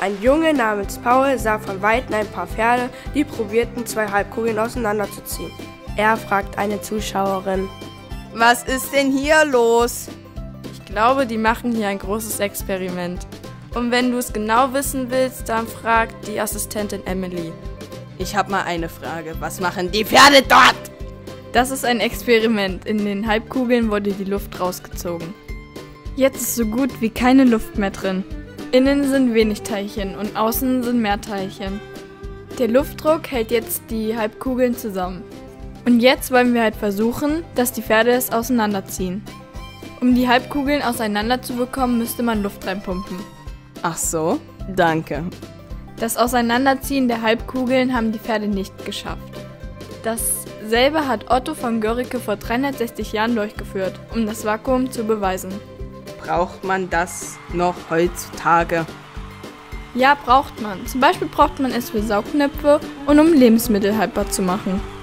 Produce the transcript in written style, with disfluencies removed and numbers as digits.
Ein Junge namens Paul sah von Weitem ein paar Pferde, die probierten, 2 Halbkugeln auseinanderzuziehen. Er fragt eine Zuschauerin: Was ist denn hier los? Ich glaube, die machen hier ein großes Experiment. Und wenn du es genau wissen willst, dann frag die Assistentin Emily. Ich habe mal eine Frage. Was machen die Pferde dort? Das ist ein Experiment. In den Halbkugeln wurde die Luft rausgezogen. Jetzt ist so gut wie keine Luft mehr drin. Innen sind wenig Teilchen und außen sind mehr Teilchen. Der Luftdruck hält jetzt die Halbkugeln zusammen. Und jetzt wollen wir halt versuchen, dass die Pferde es auseinanderziehen. Um die Halbkugeln auseinander zu bekommen, müsste man Luft reinpumpen. Ach so, danke. Das Auseinanderziehen der Halbkugeln haben die Pferde nicht geschafft. Dasselbe hat Otto von Guericke vor 360 Jahren durchgeführt, um das Vakuum zu beweisen. Braucht man das noch heutzutage? Ja, braucht man. Zum Beispiel braucht man es für Saugnäpfe und um Lebensmittel haltbar zu machen.